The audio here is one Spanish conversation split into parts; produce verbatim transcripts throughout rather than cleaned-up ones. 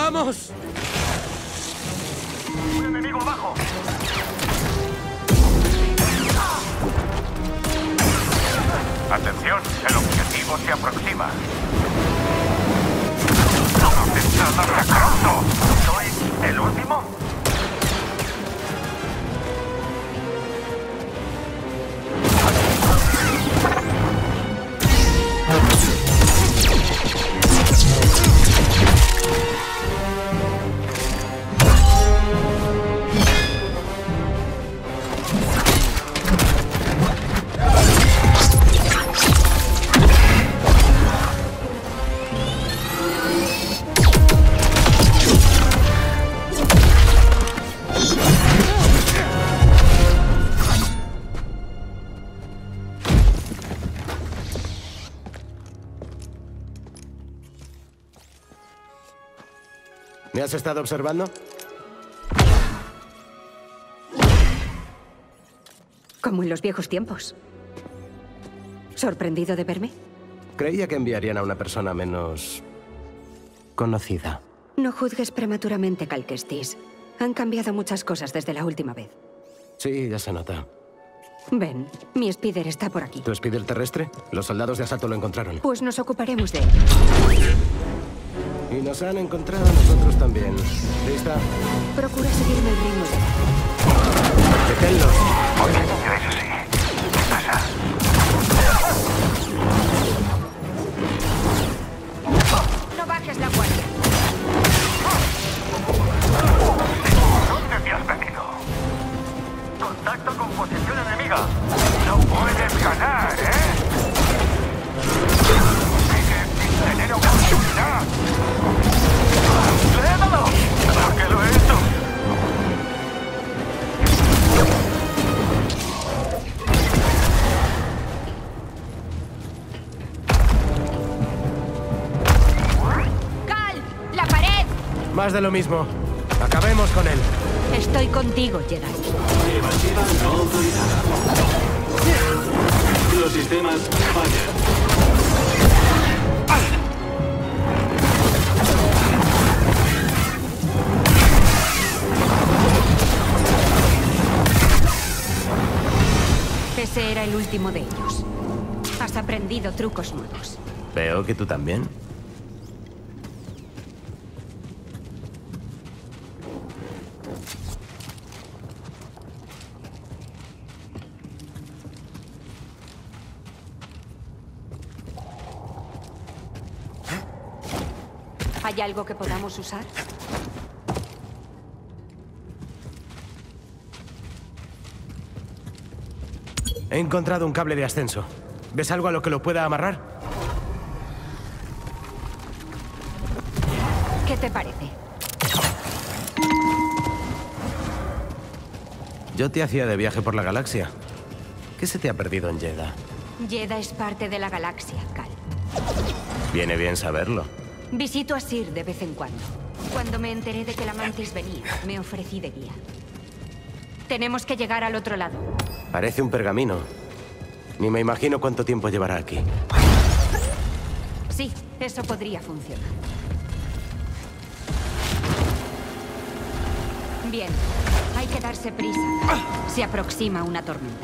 ¡Vamos! ¡Un enemigo abajo! Atención, el objetivo se aproxima. ¿Dónde está Marracroso? ¿Soy el último? ¿Me has estado observando? Como en los viejos tiempos. ¿Sorprendido de verme? Creía que enviarían a una persona menos... conocida. No juzgues prematuramente, Cal Kestis. Han cambiado muchas cosas desde la última vez. Sí, ya se nota. Ven, mi Spider está por aquí. ¿Tu Spider terrestre? Los soldados de asalto lo encontraron. Pues nos ocuparemos de él. Y nos han encontrado a nosotros también. ¿Lista? Procura seguirme el ritmo. ¡Deténlos! ¿Por qué no eso sí? ¿Qué pasa? No bajes la guardia. ¿Dónde te has metido? Contacto con posición enemiga. No puedes ganar, ¿eh? Sigue sin tener oportunidad. ¡Le he dado! ¿Por qué lo he hecho? ¡Cal! ¡La pared! Más de lo mismo. Acabemos con él. Estoy contigo, Jedi. Evasiva no autorizada. Los sistemas fallan. Ese era el último de ellos. Has aprendido trucos nuevos. Veo que tú también. ¿Hay algo que podamos usar? He encontrado un cable de ascenso. ¿Ves algo a lo que lo pueda amarrar? ¿Qué te parece? Yo te hacía de viaje por la galaxia. ¿Qué se te ha perdido en Jedha? Jedha es parte de la galaxia, Cal. Viene bien saberlo. Visito a Sir de vez en cuando. Cuando me enteré de que la Mantis venía, me ofrecí de guía. Tenemos que llegar al otro lado. Parece un pergamino. Ni me imagino cuánto tiempo llevará aquí. Sí, eso podría funcionar. Bien, hay que darse prisa. Se aproxima una tormenta.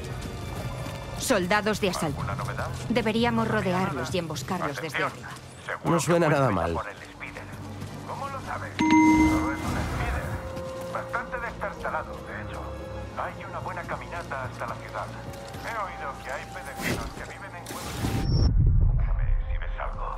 Soldados de asalto. ¿Alguna novedad? Deberíamos rodearlos y emboscarlos desde arriba. Seguro No que suena fue nada hecha mal. por el Spider. ¿Cómo lo sabes? Solo es un Spider. Bastante destartalado, de hecho. Hay una buena caminata hasta la ciudad. He oído que hay peregrinos que viven en cuevas. Déjame si ves algo.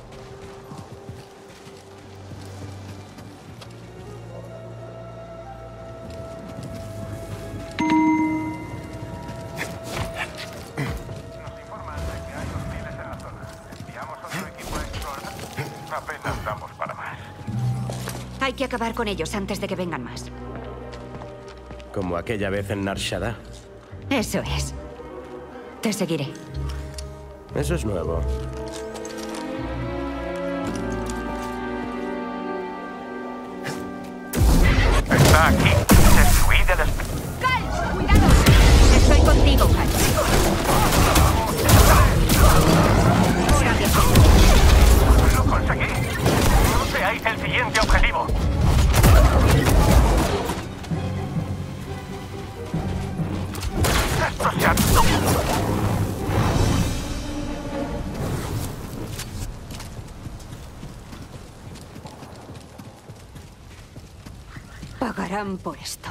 Nos informan de que hay hostiles en la zona. Enviamos otro equipo a explorar. Apenas damos para más. Hay que acabar con ellos antes de que vengan más. Como aquella vez en Nar Shaddaa. Eso es. Te seguiré. Eso es nuevo. Está aquí. Destruid el esp- ¡Cal! ¡Cuidado! Estoy contigo, Cal. Gracias. ¡Lo conseguí! No seáis el siguiente objetivo. ¡Esto se ha... Pagarán por esto.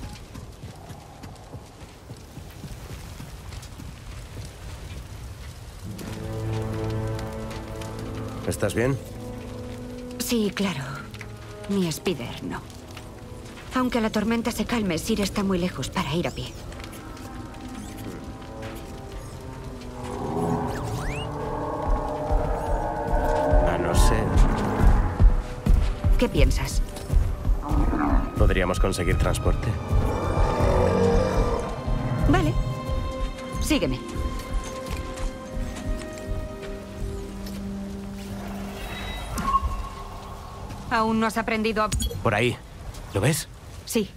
¿Estás bien? Sí, claro. Mi Spider, no. Aunque la tormenta se calme, Sir está muy lejos para ir a pie. A no ser... ¿Qué piensas? ¿Podríamos conseguir transporte? Vale. Sígueme. ¿Aún no has aprendido a...? Por ahí. ¿Lo ves? Sí.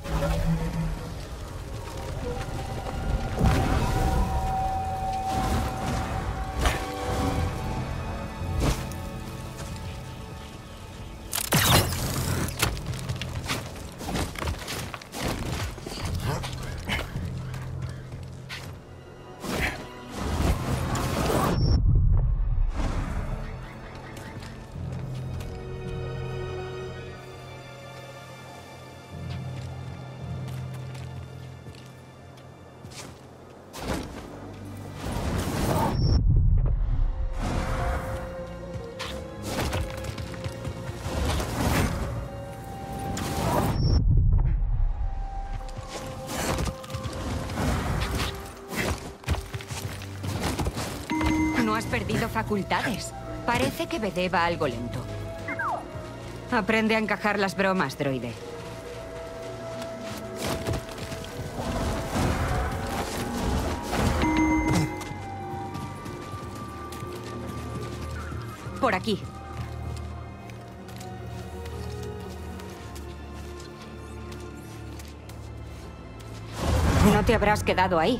No has perdido facultades. Parece que B D va algo lento. Aprende a encajar las bromas, droide. Por aquí. No te habrás quedado ahí.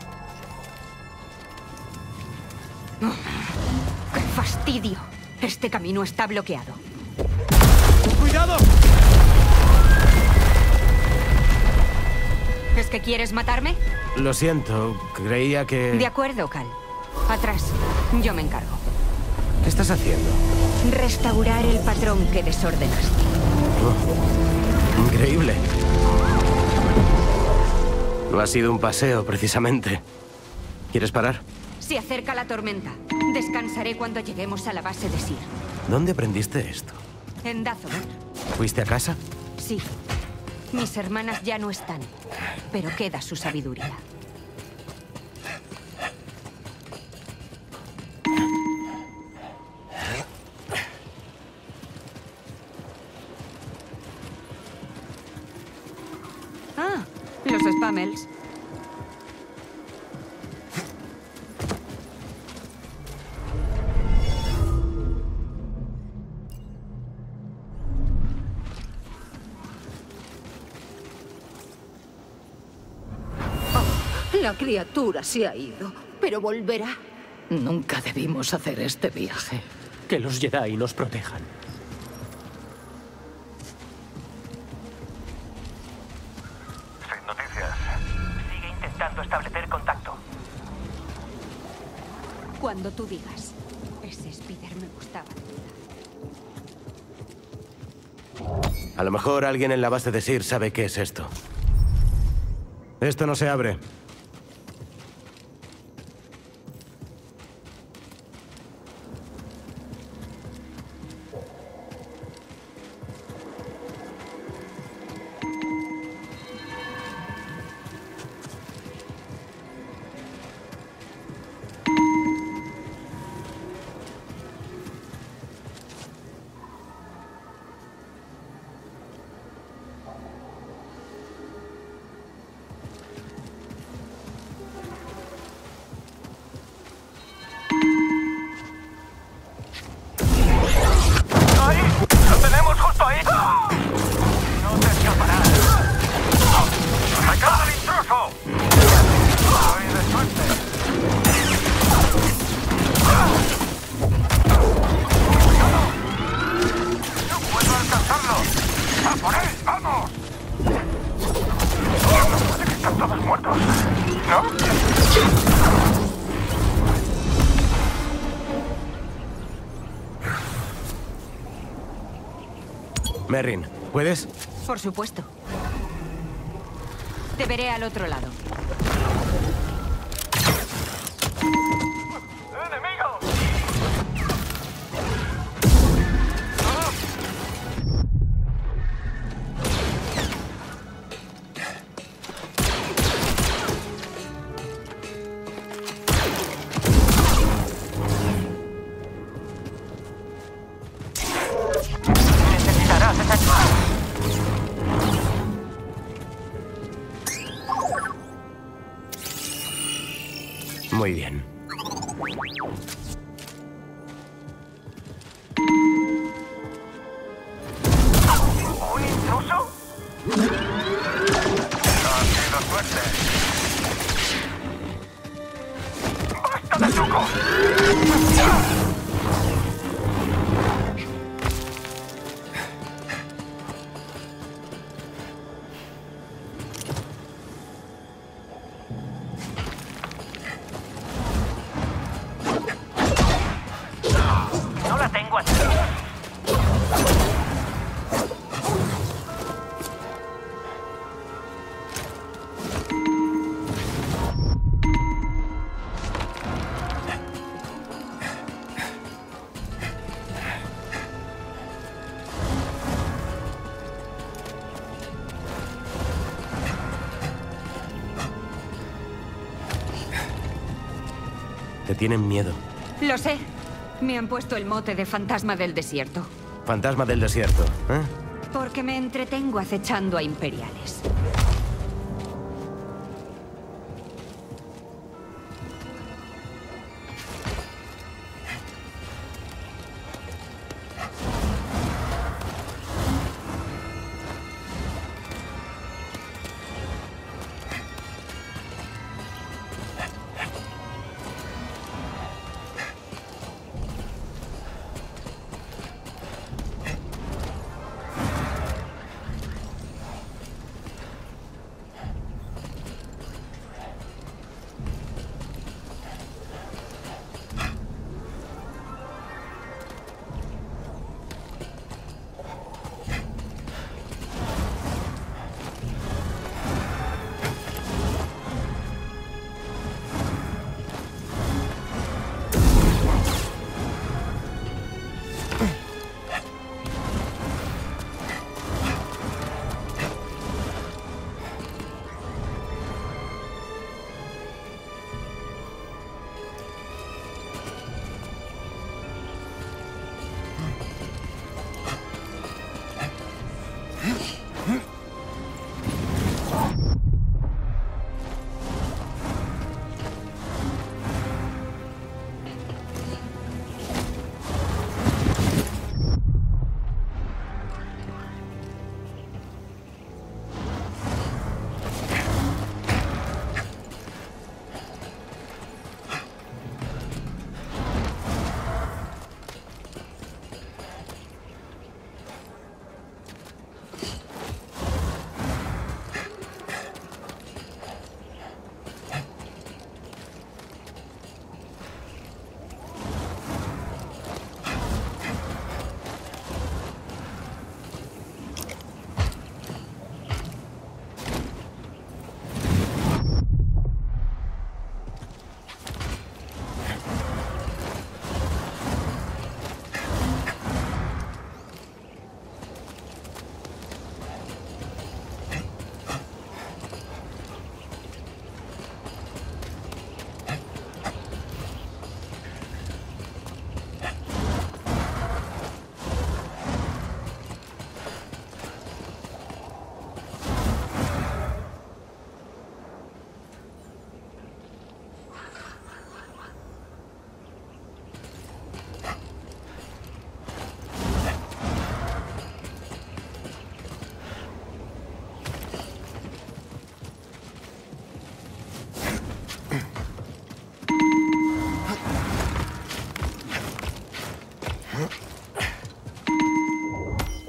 ¡Qué fastidio! Este camino está bloqueado. ¡Cuidado! ¿Es que quieres matarme? Lo siento, creía que... De acuerdo, Cal. Atrás. Yo me encargo. ¿Qué estás haciendo? Restaurar el patrón que desordenaste. Oh, increíble. No ha sido un paseo, precisamente. ¿Quieres parar? Se acerca la tormenta. Descansaré cuando lleguemos a la base de Sir. ¿Dónde aprendiste esto? En Dathomir. ¿Fuiste a casa? Sí. Mis hermanas ya no están, pero queda su sabiduría. Ah, los Spamels. La criatura se ha ido, pero volverá. Nunca debimos hacer este viaje. Que los Jedi nos protejan. Sin noticias. Sigue intentando establecer contacto. Cuando tú digas. Ese Spider me gustaba. A lo mejor alguien en la base de S I R sabe qué es esto. Esto no se abre. Merrin, ¿puedes? Por supuesto. Te veré al otro lado. Muy bien. ¿Un intruso? Ha sido suerte. ¡Basta de trucos! No la tengo así. Te tienen miedo. Lo sé. Me han puesto el mote de fantasma del desierto. Fantasma del desierto, ¿eh? Porque me entretengo acechando a imperiales.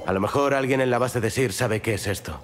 A lo mejor alguien en la base de Sir sabe qué es esto.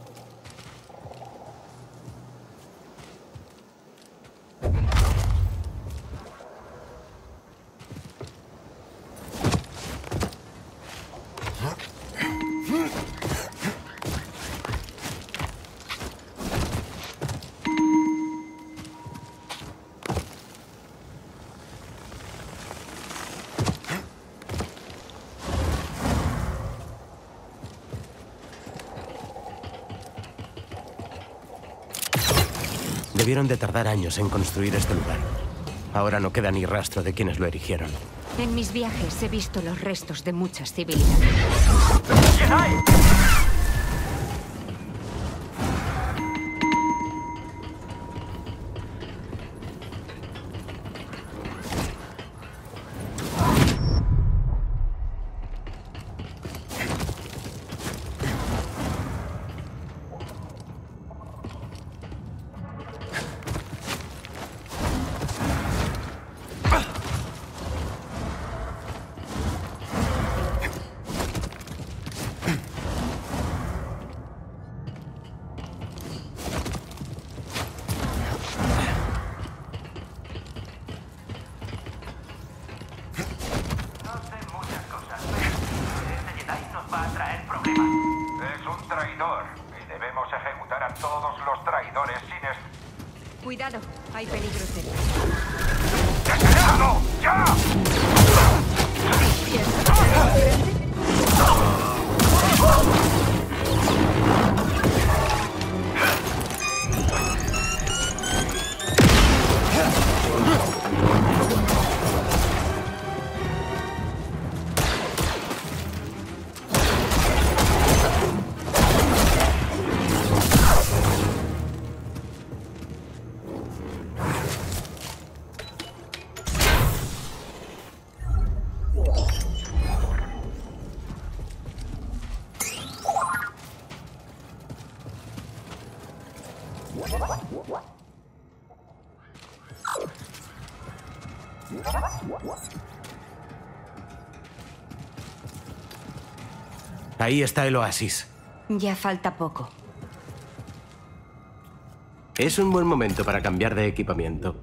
Debieron de tardar años en construir este lugar. Ahora no queda ni rastro de quienes lo erigieron. En mis viajes he visto los restos de muchas civilizaciones. Cuidado, hay peligro cerca. ¡Desgraciado! ¡Ya! Ahí está el oasis. Ya falta poco. Es un buen momento para cambiar de equipamiento.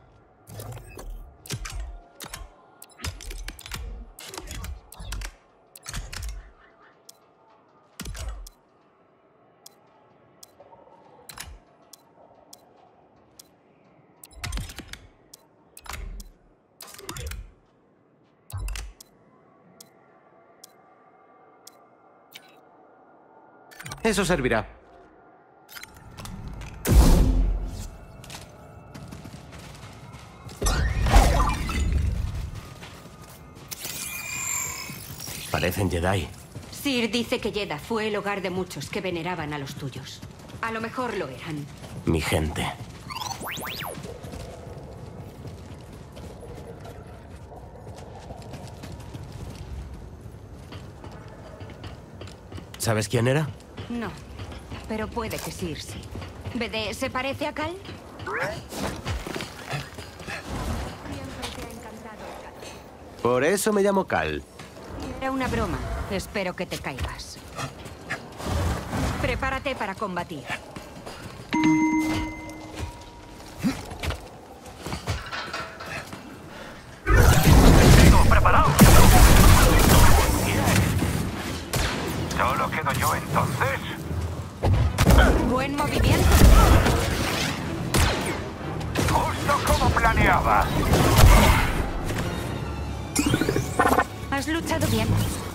Eso servirá. Parecen Jedi. Sir dice que Jedha fue el hogar de muchos que veneraban a los tuyos. A lo mejor lo eran. Mi gente. ¿Sabes quién era? No, pero puede que Sir sí. B D, ¿se parece a Cal? Por eso me llamo Cal. Era una broma. Espero que te caigas. Prepárate para combatir. ¡Sigo preparado! ¿Solo quedo yo entonces? Buen movimiento. Justo como planeaba. Has luchado bien.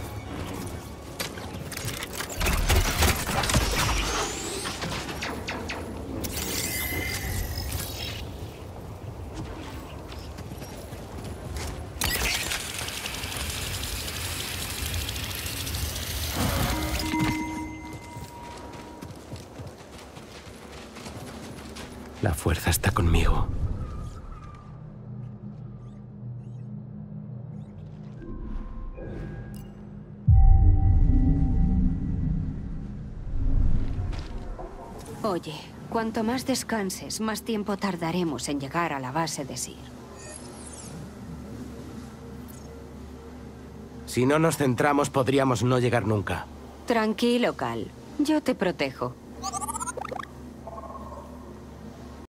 La fuerza está conmigo. Oye, cuanto más descanses, más tiempo tardaremos en llegar a la base de Sir. Si no nos centramos, podríamos no llegar nunca. Tranquilo, Cal. Yo te protejo.